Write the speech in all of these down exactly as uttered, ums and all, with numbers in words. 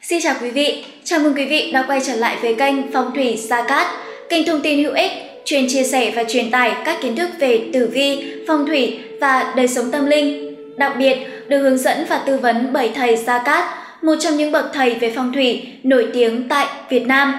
Xin chào quý vị, chào mừng quý vị đã quay trở lại với kênh Phong thủy Gia Cát, kênh thông tin hữu ích, chuyên chia sẻ và truyền tải các kiến thức về tử vi, phong thủy và đời sống tâm linh. Đặc biệt, được hướng dẫn và tư vấn bởi thầy Gia Cát, một trong những bậc thầy về phong thủy nổi tiếng tại Việt Nam.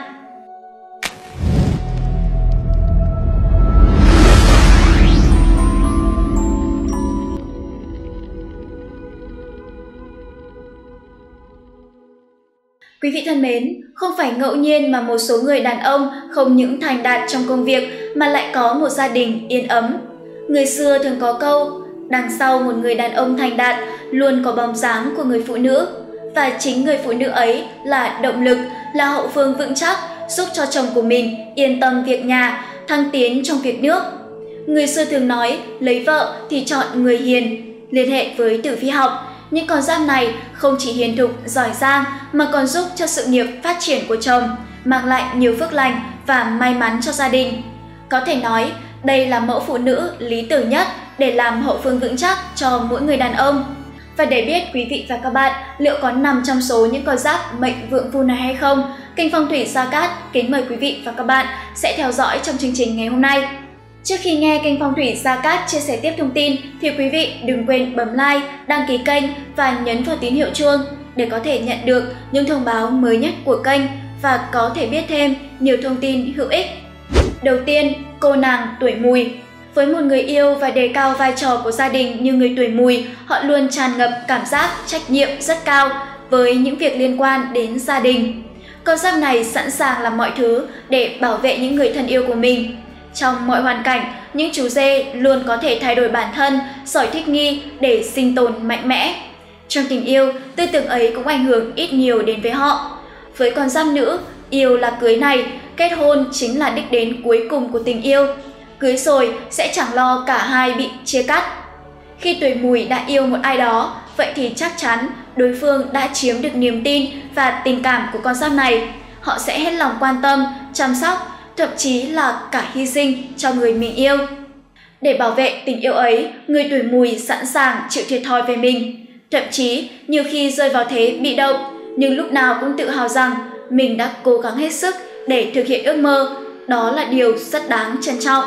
Quý vị thân mến, không phải ngẫu nhiên mà một số người đàn ông không những thành đạt trong công việc mà lại có một gia đình yên ấm. Người xưa thường có câu, đằng sau một người đàn ông thành đạt luôn có bóng dáng của người phụ nữ. Và chính người phụ nữ ấy là động lực, là hậu phương vững chắc, giúp cho chồng của mình yên tâm việc nhà, thăng tiến trong việc nước. Người xưa thường nói, lấy vợ thì chọn người hiền. Liên hệ với tử vi học, những con giáp này không chỉ hiền thục, giỏi giang mà còn giúp cho sự nghiệp phát triển của chồng, mang lại nhiều phước lành và may mắn cho gia đình. Có thể nói, đây là mẫu phụ nữ lý tưởng nhất để làm hậu phương vững chắc cho mỗi người đàn ông. Và để biết quý vị và các bạn liệu có nằm trong số những con giáp mệnh vượng phu này hay không, kênh Phong thủy Gia Cát kính mời quý vị và các bạn sẽ theo dõi trong chương trình ngày hôm nay. Trước khi nghe kênh Phong thủy Gia Cát chia sẻ tiếp thông tin thì quý vị đừng quên bấm like, đăng ký kênh và nhấn vào tín hiệu chuông để có thể nhận được những thông báo mới nhất của kênh và có thể biết thêm nhiều thông tin hữu ích. Đầu tiên, cô nàng tuổi Mùi. Với một người yêu và đề cao vai trò của gia đình như người tuổi Mùi, họ luôn tràn ngập cảm giác trách nhiệm rất cao với những việc liên quan đến gia đình. Con giáp này sẵn sàng làm mọi thứ để bảo vệ những người thân yêu của mình. Trong mọi hoàn cảnh, những chú dê luôn có thể thay đổi bản thân, giỏi thích nghi để sinh tồn mạnh mẽ. Trong tình yêu, tư tưởng ấy cũng ảnh hưởng ít nhiều đến với họ. Với con giáp nữ, yêu là cưới này, kết hôn chính là đích đến cuối cùng của tình yêu. Cưới rồi sẽ chẳng lo cả hai bị chia cắt. Khi tuổi Mùi đã yêu một ai đó, vậy thì chắc chắn đối phương đã chiếm được niềm tin và tình cảm của con giáp này. Họ sẽ hết lòng quan tâm, chăm sóc, thậm chí là cả hy sinh cho người mình yêu. Để bảo vệ tình yêu ấy, người tuổi Mùi sẵn sàng chịu thiệt thòi về mình. Thậm chí nhiều khi rơi vào thế bị động, nhưng lúc nào cũng tự hào rằng mình đã cố gắng hết sức để thực hiện ước mơ. Đó là điều rất đáng trân trọng.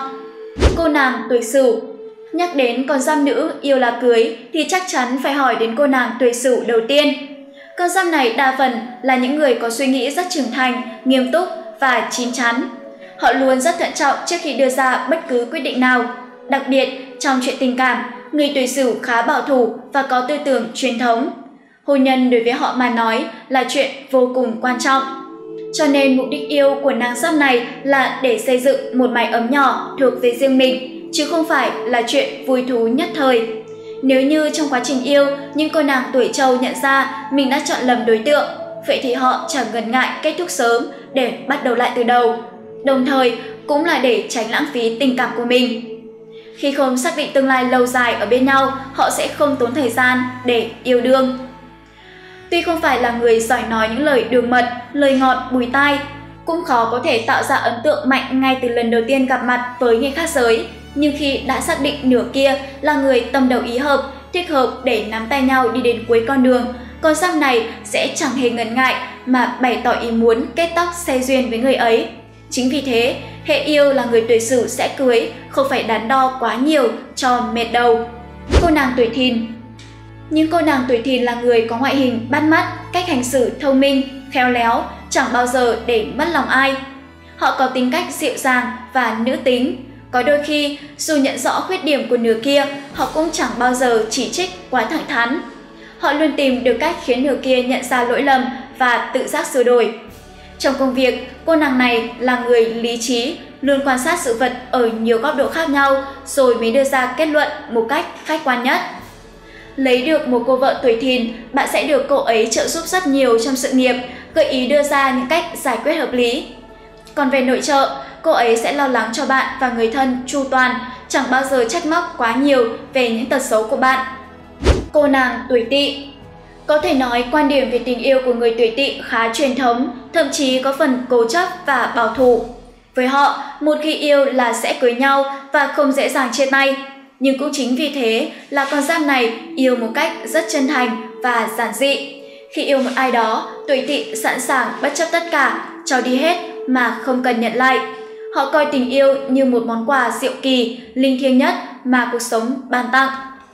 Cô nàng tuổi Sửu. Nhắc đến con giáp nữ yêu là cưới thì chắc chắn phải hỏi đến cô nàng tuổi Sửu đầu tiên. Con giáp này đa phần là những người có suy nghĩ rất trưởng thành, nghiêm túc và chín chắn. Họ luôn rất thận trọng trước khi đưa ra bất cứ quyết định nào. Đặc biệt, trong chuyện tình cảm, người tuổi Sửu khá bảo thủ và có tư tưởng truyền thống. Hôn nhân đối với họ mà nói là chuyện vô cùng quan trọng. Cho nên mục đích yêu của nàng giáp này là để xây dựng một mái ấm nhỏ thuộc về riêng mình, chứ không phải là chuyện vui thú nhất thời. Nếu như trong quá trình yêu, những cô nàng tuổi Trâu nhận ra mình đã chọn lầm đối tượng, vậy thì họ chẳng ngần ngại kết thúc sớm để bắt đầu lại từ đầu. Đồng thời cũng là để tránh lãng phí tình cảm của mình. Khi không xác định tương lai lâu dài ở bên nhau, họ sẽ không tốn thời gian để yêu đương. Tuy không phải là người giỏi nói những lời đường mật, lời ngọt bùi tai, cũng khó có thể tạo ra ấn tượng mạnh ngay từ lần đầu tiên gặp mặt với người khác giới, nhưng khi đã xác định nửa kia là người tâm đầu ý hợp, thích hợp để nắm tay nhau đi đến cuối con đường, con giáp này sẽ chẳng hề ngần ngại mà bày tỏ ý muốn kết tóc xe duyên với người ấy. Chính vì thế, hệ yêu là người tuổi Sửu sẽ cưới, không phải đắn đo quá nhiều cho mệt đầu. Cô nàng tuổi Thìn. Những cô nàng tuổi Thìn là người có ngoại hình bắt mắt, cách hành xử thông minh, khéo léo, chẳng bao giờ để mất lòng ai. Họ có tính cách dịu dàng và nữ tính. Có đôi khi, dù nhận rõ khuyết điểm của nửa kia, họ cũng chẳng bao giờ chỉ trích quá thẳng thắn. Họ luôn tìm được cách khiến nửa kia nhận ra lỗi lầm và tự giác sửa đổi. Trong công việc, cô nàng này là người lý trí, luôn quan sát sự vật ở nhiều góc độ khác nhau rồi mới đưa ra kết luận một cách khách quan nhất. Lấy được một cô vợ tuổi Thìn, bạn sẽ được cô ấy trợ giúp rất nhiều trong sự nghiệp, gợi ý đưa ra những cách giải quyết hợp lý. Còn về nội trợ, cô ấy sẽ lo lắng cho bạn và người thân chu toàn, chẳng bao giờ trách móc quá nhiều về những tật xấu của bạn. Cô nàng tuổi Tỵ. Có thể nói quan điểm về tình yêu của người tuổi Tỵ khá truyền thống, thậm chí có phần cố chấp và bảo thủ. Với họ, một khi yêu là sẽ cưới nhau và không dễ dàng chia tay. Nhưng cũng chính vì thế là con giáp này yêu một cách rất chân thành và giản dị. Khi yêu một ai đó, tuổi Tỵ sẵn sàng bất chấp tất cả, cho đi hết mà không cần nhận lại. Họ coi tình yêu như một món quà diệu kỳ, linh thiêng nhất mà cuộc sống ban tặng.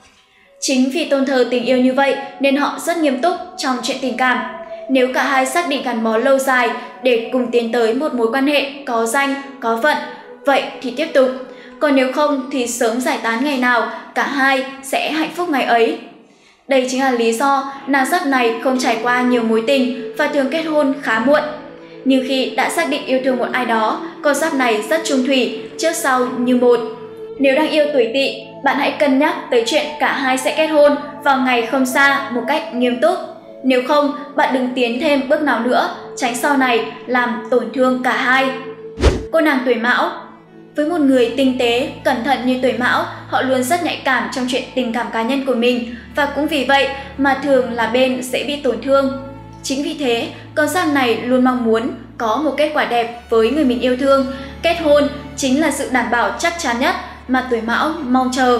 Chính vì tôn thờ tình yêu như vậy nên họ rất nghiêm túc trong chuyện tình cảm. Nếu cả hai xác định gắn bó lâu dài để cùng tiến tới một mối quan hệ có danh, có phận, vậy thì tiếp tục. Còn nếu không thì sớm giải tán ngày nào, cả hai sẽ hạnh phúc ngày ấy. Đây chính là lý do nàng giáp này không trải qua nhiều mối tình và thường kết hôn khá muộn. Nhưng khi đã xác định yêu thương một ai đó, con giáp này rất chung thủy, trước sau như một. Nếu đang yêu tuổi Tỵ, bạn hãy cân nhắc tới chuyện cả hai sẽ kết hôn vào ngày không xa một cách nghiêm túc. Nếu không, bạn đừng tiến thêm bước nào nữa, tránh sau này làm tổn thương cả hai. Cô nàng tuổi Mão. Với một người tinh tế, cẩn thận như tuổi Mão, họ luôn rất nhạy cảm trong chuyện tình cảm cá nhân của mình và cũng vì vậy mà thường là bên dễ bị tổn thương. Chính vì thế, con giáp này luôn mong muốn có một kết quả đẹp với người mình yêu thương. Kết hôn chính là sự đảm bảo chắc chắn nhất mà tuổi Mão mong chờ.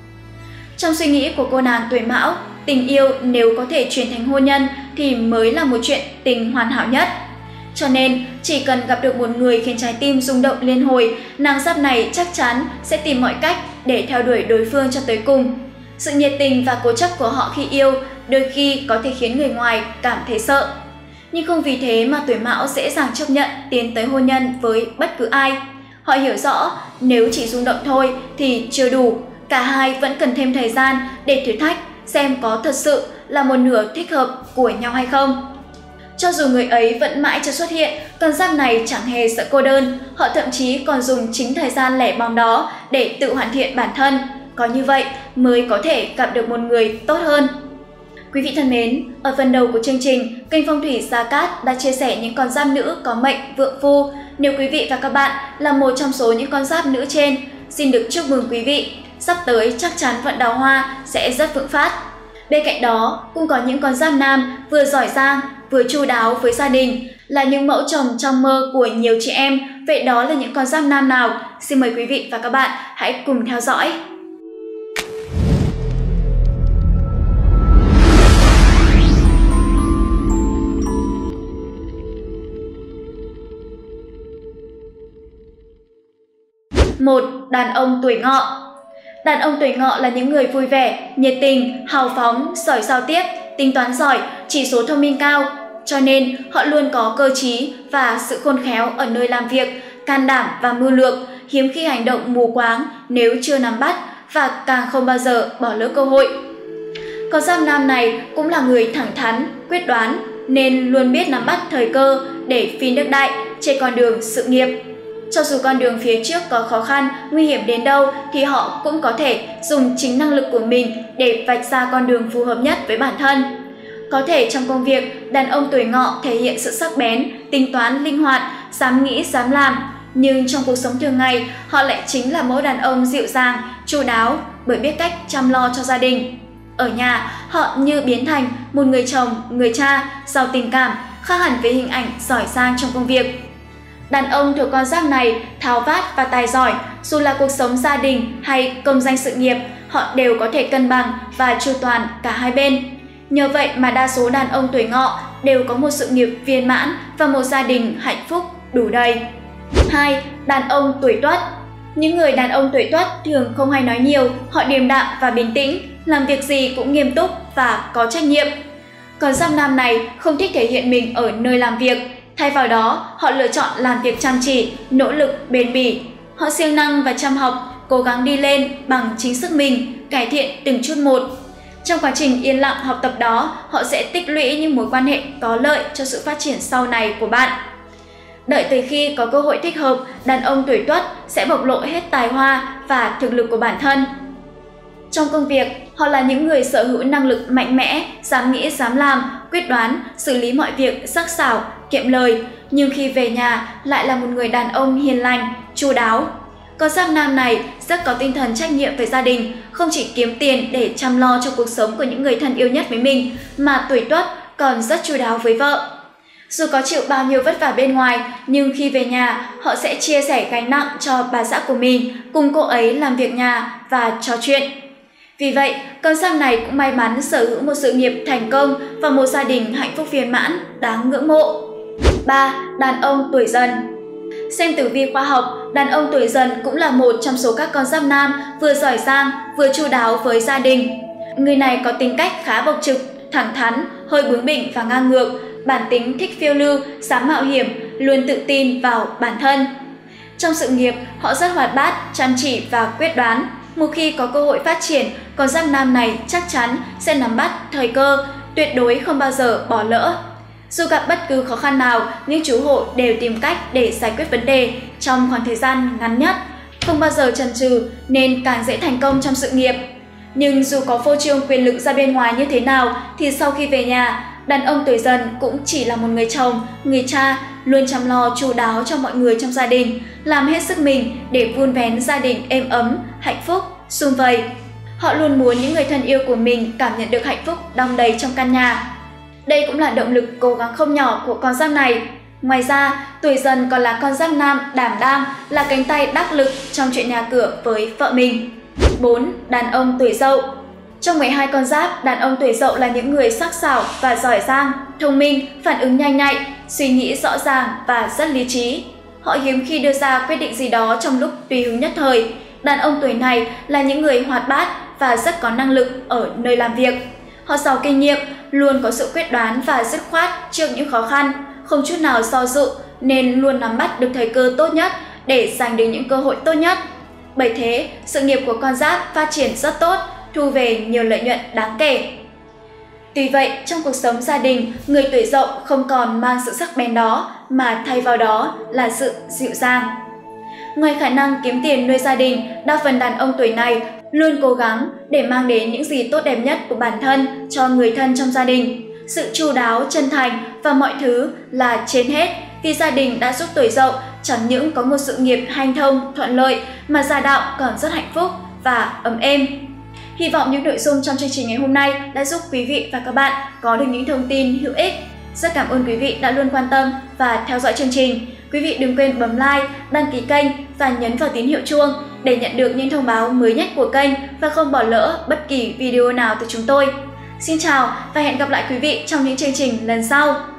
Trong suy nghĩ của cô nàng tuổi Mão, tình yêu nếu có thể chuyển thành hôn nhân thì mới là một chuyện tình hoàn hảo nhất. Cho nên, chỉ cần gặp được một người khiến trái tim rung động liên hồi, nàng giáp này chắc chắn sẽ tìm mọi cách để theo đuổi đối phương cho tới cùng. Sự nhiệt tình và cố chấp của họ khi yêu đôi khi có thể khiến người ngoài cảm thấy sợ. Nhưng không vì thế mà tuổi Mão dễ dàng chấp nhận tiến tới hôn nhân với bất cứ ai. Họ hiểu rõ nếu chỉ rung động thôi thì chưa đủ, cả hai vẫn cần thêm thời gian để thử thách xem có thật sự là một nửa thích hợp của nhau hay không. Cho dù người ấy vẫn mãi chưa xuất hiện, con giáp này chẳng hề sợ cô đơn, họ thậm chí còn dùng chính thời gian lẻ bóng đó để tự hoàn thiện bản thân. Có như vậy mới có thể gặp được một người tốt hơn. Quý vị thân mến, ở phần đầu của chương trình, kênh Phong thủy Gia Cát đã chia sẻ những con giáp nữ có mệnh vượng phu. Nếu quý vị và các bạn là một trong số những con giáp nữ trên, xin được chúc mừng quý vị, sắp tới chắc chắn vận đào hoa sẽ rất vượng phát. Bên cạnh đó, cũng có những con giáp nam vừa giỏi giang, vừa chu đáo với gia đình, là những mẫu chồng trong mơ của nhiều chị em. Vậy đó là những con giáp nam nào? Xin mời quý vị và các bạn hãy cùng theo dõi. một. Đàn ông tuổi Ngọ. Đàn ông tuổi Ngọ là những người vui vẻ, nhiệt tình, hào phóng, giỏi giao tiếp, tính toán giỏi, chỉ số thông minh cao. Cho nên họ luôn có cơ trí và sự khôn khéo ở nơi làm việc, can đảm và mưu lược, hiếm khi hành động mù quáng nếu chưa nắm bắt và càng không bao giờ bỏ lỡ cơ hội. Con giáp nam này cũng là người thẳng thắn, quyết đoán nên luôn biết nắm bắt thời cơ để phi nước đại trên con đường sự nghiệp. Cho dù con đường phía trước có khó khăn, nguy hiểm đến đâu thì họ cũng có thể dùng chính năng lực của mình để vạch ra con đường phù hợp nhất với bản thân. Có thể trong công việc, đàn ông tuổi Ngọ thể hiện sự sắc bén, tính toán linh hoạt, dám nghĩ, dám làm. Nhưng trong cuộc sống thường ngày, họ lại chính là mẫu đàn ông dịu dàng, chu đáo bởi biết cách chăm lo cho gia đình. Ở nhà, họ như biến thành một người chồng, người cha, giàu tình cảm, khác hẳn với hình ảnh giỏi giang trong công việc. Đàn ông thuộc con giáp này tháo vát và tài giỏi, dù là cuộc sống gia đình hay công danh sự nghiệp, họ đều có thể cân bằng và chu toàn cả hai bên. Nhờ vậy mà đa số đàn ông tuổi Ngọ đều có một sự nghiệp viên mãn và một gia đình hạnh phúc đủ đầy. hai. Đàn ông tuổi Tuất. Những người đàn ông tuổi Tuất thường không hay nói nhiều, họ điềm đạm và bình tĩnh, làm việc gì cũng nghiêm túc và có trách nhiệm. Còn giáp nam này không thích thể hiện mình ở nơi làm việc, thay vào đó họ lựa chọn làm việc chăm chỉ, nỗ lực, bền bỉ. Họ siêng năng và chăm học, cố gắng đi lên bằng chính sức mình, cải thiện từng chút một. Trong quá trình yên lặng học tập đó, họ sẽ tích lũy những mối quan hệ có lợi cho sự phát triển sau này của bạn. Đợi tới khi có cơ hội thích hợp, đàn ông tuổi Tuất sẽ bộc lộ hết tài hoa và thực lực của bản thân. Trong công việc, họ là những người sở hữu năng lực mạnh mẽ, dám nghĩ, dám làm, quyết đoán, xử lý mọi việc sắc sảo, kiệm lời. Nhưng khi về nhà lại là một người đàn ông hiền lành, chu đáo. Con giáp nam này rất có tinh thần trách nhiệm với gia đình, không chỉ kiếm tiền để chăm lo cho cuộc sống của những người thân yêu nhất với mình, mà tuổi Tuất còn rất chu đáo với vợ. Dù có chịu bao nhiêu vất vả bên ngoài, nhưng khi về nhà, họ sẽ chia sẻ gánh nặng cho bà xã của mình, cùng cô ấy làm việc nhà và trò chuyện. Vì vậy, con giáp này cũng may mắn sở hữu một sự nghiệp thành công và một gia đình hạnh phúc viên mãn, đáng ngưỡng mộ. ba. Đàn ông tuổi Dần. Xem tử vi khoa học, đàn ông tuổi Dần cũng là một trong số các con giáp nam vừa giỏi giang, vừa chu đáo với gia đình. Người này có tính cách khá bộc trực, thẳng thắn, hơi bướng bỉnh và ngang ngược, bản tính thích phiêu lưu, dám mạo hiểm, luôn tự tin vào bản thân. Trong sự nghiệp, họ rất hoạt bát, chăm chỉ và quyết đoán. Một khi có cơ hội phát triển, con giáp nam này chắc chắn sẽ nắm bắt thời cơ, tuyệt đối không bao giờ bỏ lỡ. Dù gặp bất cứ khó khăn nào, những chú hổ đều tìm cách để giải quyết vấn đề trong khoảng thời gian ngắn nhất, không bao giờ chần chừ nên càng dễ thành công trong sự nghiệp. Nhưng dù có phô trương quyền lực ra bên ngoài như thế nào thì sau khi về nhà, đàn ông tuổi Dần cũng chỉ là một người chồng, người cha, luôn chăm lo chu đáo cho mọi người trong gia đình, làm hết sức mình để vun vén gia đình êm ấm, hạnh phúc, sum vầy. Họ luôn muốn những người thân yêu của mình cảm nhận được hạnh phúc đong đầy trong căn nhà. Đây cũng là động lực cố gắng không nhỏ của con giáp này. Ngoài ra, tuổi Dần còn là con giáp nam đảm đang, là cánh tay đắc lực trong chuyện nhà cửa với vợ mình. bốn. Đàn ông tuổi Dậu. Trong mười hai con giáp, đàn ông tuổi Dậu là những người sắc sảo và giỏi giang, thông minh, phản ứng nhanh nhạy, suy nghĩ rõ ràng và rất lý trí. Họ hiếm khi đưa ra quyết định gì đó trong lúc tùy hứng nhất thời. Đàn ông tuổi này là những người hoạt bát và rất có năng lực ở nơi làm việc. Họ giàu kinh nghiệm, luôn có sự quyết đoán và dứt khoát trước những khó khăn, không chút nào do dự nên luôn nắm bắt được thời cơ tốt nhất để giành được những cơ hội tốt nhất. Bởi thế, sự nghiệp của con giáp phát triển rất tốt, thu về nhiều lợi nhuận đáng kể. Tuy vậy, trong cuộc sống gia đình, người tuổi Dậu không còn mang sự sắc bén đó mà thay vào đó là sự dịu dàng. Ngoài khả năng kiếm tiền nuôi gia đình, đa phần đàn ông tuổi này luôn cố gắng để mang đến những gì tốt đẹp nhất của bản thân cho người thân trong gia đình. Sự chu đáo, chân thành và mọi thứ là trên hết, vì gia đình đã giúp tuổi Dậu chẳng những có một sự nghiệp hanh thông, thuận lợi mà gia đạo còn rất hạnh phúc và ấm êm. Hy vọng những nội dung trong chương trình ngày hôm nay đã giúp quý vị và các bạn có được những thông tin hữu ích. Rất cảm ơn quý vị đã luôn quan tâm và theo dõi chương trình. Quý vị đừng quên bấm like, đăng ký kênh và nhấn vào tín hiệu chuông để nhận được những thông báo mới nhất của kênh và không bỏ lỡ bất kỳ video nào từ chúng tôi. Xin chào và hẹn gặp lại quý vị trong những chương trình lần sau.